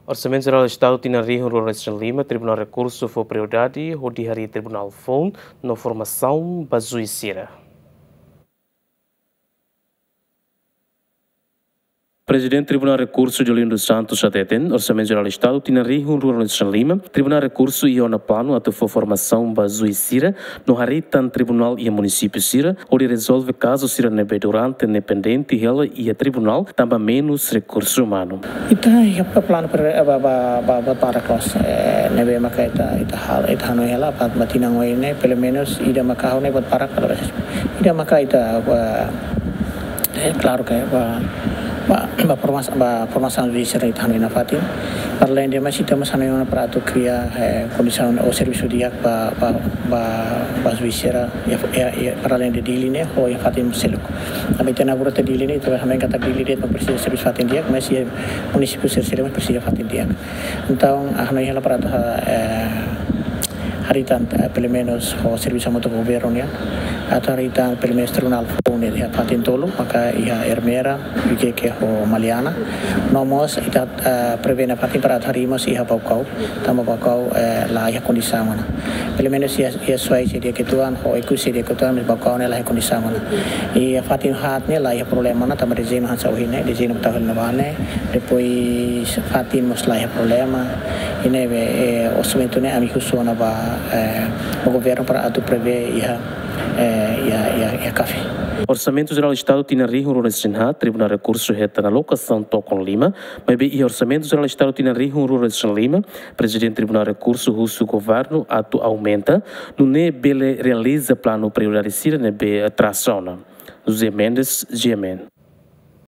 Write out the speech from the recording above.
Orçamento Geral do Estado tinha Rio Lourenço Lima, Tribunal Recurso for prioridade, Rodihari Tribunal FON, na formação Bazuicira. Presidente Tribunal Recurso de Olinda dos Santos Chateten, Orçamento Geral do Estado, tinha Rio Lourenço Lima, Tribunal Recurso e na plano até for formação Bazuicira, no Haritan Tribunal e Município Sira, onde resolve caso Sira nebe durante independente ela e a Tribunal, também menos recurso humano. Ita apa plano para kos nebe maka ita hanu hela pat matina ngoine pelo menos ida maka hone buat para kalau ida maka ita claro que permasalahan di serai hanu ina fatin parla dia masih tama sana yang para tu kria kondisi o serviço dia ba visera ya parla dia dili ne ho ya fatin seluk abi tena burata dili ne itu kami kata dili dia persis serviço fatin dia masih município serserema persis fatin dia então hanu hela para haritan pelo menos o serviço moto governo ya atau haritan pelo menos tribunal pune dia fatin tolo maka ia ermera ke ho maliana nomos ita prevena fatin para harimos ia bakau tama bakau la ia kondisi mana pelo menos ia suai dia ketuan ho ikusi dia ketuan bakau ne la ia kondisi mana ia fatin hat ne la ia problema na tama dizino han sauhine dizino tahun nabane depois fatin mos la ia problema ini orçamento ne ami kusona ba o governo para atu prevê ia café. Orçamento Geral do Estado tinha Rio Lourenço Tribunal Recurso reta na locação Tocon Lima, mas bem, Orçamento Geral do Estado tinha Rio Lourenço Lima, Presidente Tribunal Recurso Russo Governo atu aumenta, no ne bele realiza plano prioridade nebe atração. José Mendes, GMN.